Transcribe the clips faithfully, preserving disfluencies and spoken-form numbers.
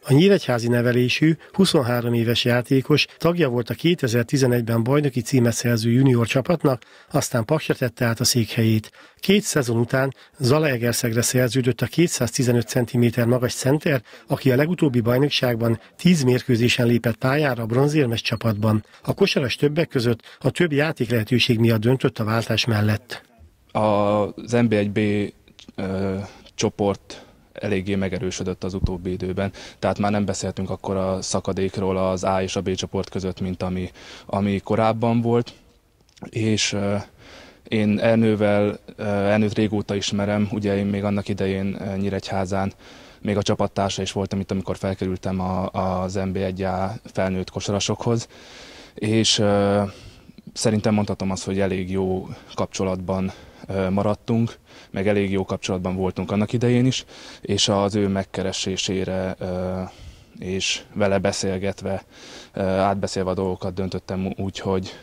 A nyíregyházi nevelésű, huszonhárom éves játékos tagja volt a kétezer-tizenegyben bajnoki címet szerző junior csapatnak, aztán Paksra tette át a székhelyét. Két szezon után Zalaegerszegre szerződött a kétszáztizenöt centiméter magas center, aki a legutóbbi bajnokságban tíz mérkőzésen lépett pályára a bronzérmes csapatban. A kosaras többek között a több játék lehetőség miatt döntött a váltás mellett. Az en bé egy bé ö, csoport eléggé megerősödött az utóbbi időben, tehát már nem beszéltünk akkor a szakadékról az A és a B csoport között, mint ami, ami korábban volt, és uh, én Ernővel, uh, Ernőt régóta ismerem, ugye én még annak idején uh, Nyíregyházán még a csapattársa is voltam itt, amikor felkerültem a, az en bé egy á felnőtt kosarasokhoz, és uh, szerintem mondhatom azt, hogy elég jó kapcsolatban uh, maradtunk, meg elég jó kapcsolatban voltunk annak idején is, és az ő megkeresésére és vele beszélgetve, átbeszélve a dolgokat döntöttem úgy, hogy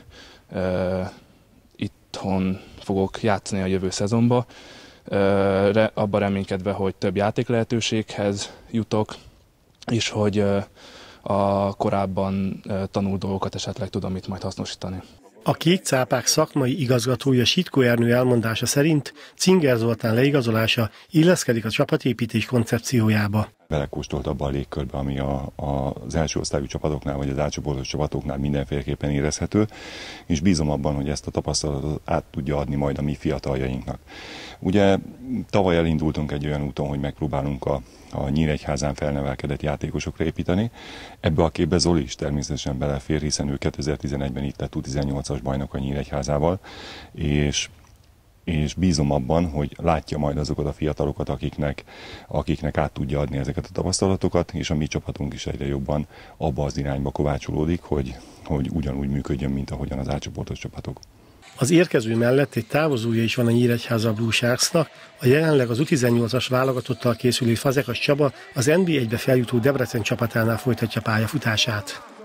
itthon fogok játszani a jövő szezonba, abban reménykedve, hogy több játék lehetőséghez jutok, és hogy a korábban tanult dolgokat esetleg tudom itt majd hasznosítani. A Kék Cápák szakmai igazgatója Sitkó Ernő elmondása szerint Cinger Zoltán leigazolása illeszkedik a csapatépítés koncepciójába. Belekóstolt abba a légkörbe, ami a, a, az első osztályú csapatoknál vagy az átcsoportos csapatoknál mindenféleképpen érezhető, és bízom abban, hogy ezt a tapasztalatot át tudja adni majd a mi fiataljainknak. Ugye tavaly elindultunk egy olyan úton, hogy megpróbálunk a, a Nyíregyházán felnevelkedett játékosokra építeni. Ebbe a képbe Zoli is természetesen belefér, hiszen ő kétezer-tizenegyben itt lett U tizennyolcas bajnok a Nyíregyházával, és és bízom abban, hogy látja majd azokat a fiatalokat, akiknek, akiknek át tudja adni ezeket a tapasztalatokat, és a mi csapatunk is egyre jobban abba az irányba kovácsolódik, hogy, hogy ugyanúgy működjön, mint ahogyan az átcsoportos csapatok. Az érkező mellett egy távozója is van a Nyíregyháza Blue Sharksnak, a jelenleg az U tizennyolcas válogatottal készülő Fazekas Csaba az en bé egybe feljutó Debrecen csapatánál folytatja pályafutását.